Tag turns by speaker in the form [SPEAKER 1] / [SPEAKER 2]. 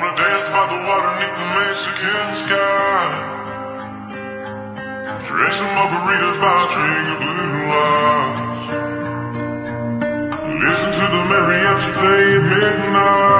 [SPEAKER 1] Wanna dance by the water beneath the Mexican sky. Drink some margaritas by a string of blue lights. Listen to the mariachi play at midnight.